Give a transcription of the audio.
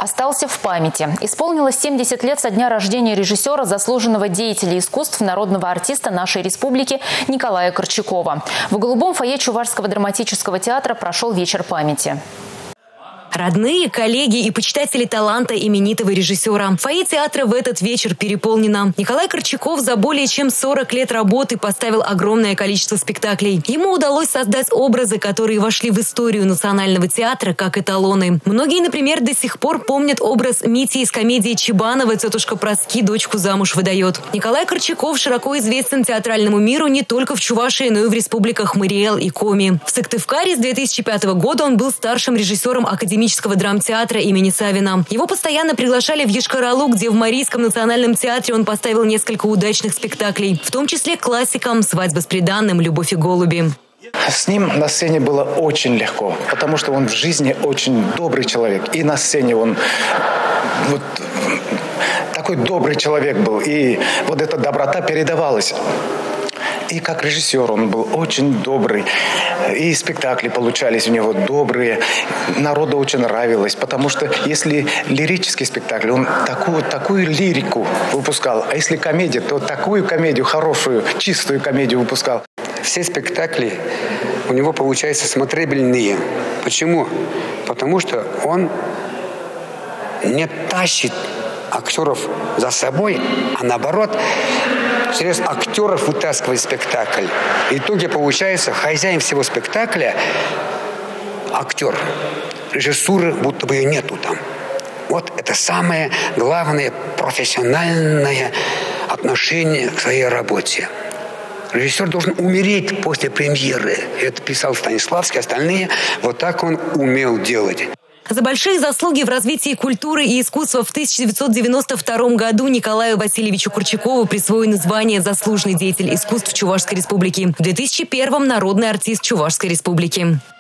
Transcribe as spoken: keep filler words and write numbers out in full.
остался в памяти. Исполнилось семьдесят лет со дня рождения режиссера, заслуженного деятеля искусств, народного артиста нашей республики Николая Корчакова. В голубом фойе Чувашского драматического театра прошел вечер памяти. Родные, коллеги и почитатели таланта именитого режиссера. Фойе театра в этот вечер переполнено. Николай Корчаков за более чем сорок лет работы поставил огромное количество спектаклей. Ему удалось создать образы, которые вошли в историю национального театра как эталоны. Многие, например, до сих пор помнят образ Мити из комедии Чебанова «Тетушка Проски дочку замуж выдает». Николай Корчаков широко известен театральному миру не только в Чувашии, но и в республиках Мариэл и Коми. В Сыктывкаре с две тысячи пятого года он был старшим режиссером Академического драмтеатра имени Савина. Его постоянно приглашали в Йошкар-Олу, где в Марийском национальном театре он поставил несколько удачных спектаклей, в том числе классикам «Свадьба с приданным», «Любовь и голуби». С ним на сцене было очень легко, потому что он в жизни очень добрый человек. И на сцене он вот такой добрый человек был. И вот эта доброта передавалась. И как режиссер он был очень добрый. И спектакли получались у него добрые. Народу очень нравилось. Потому что если лирический спектакль, он такую, такую лирику выпускал. А если комедия, то такую комедию, хорошую, чистую комедию выпускал. Все спектакли у него получаются смотрибельные. Почему? Потому что он не тащит актеров за собой, а наоборот, через актеров вытаскивает спектакль. В итоге получается, хозяин всего спектакля – актер. Режиссуры будто бы ее нету там. Вот это самое главное профессиональное отношение к своей работе. Режиссер должен умереть после премьеры. Это писал Станиславский, остальные. Вот так он умел делать. За большие заслуги в развитии культуры и искусства в тысяча девятьсот девяносто втором году Николаю Васильевичу Корчакову присвоено звание «Заслуженный деятель искусств Чувашской республики». В две тысячи первом – народный артист Чувашской республики.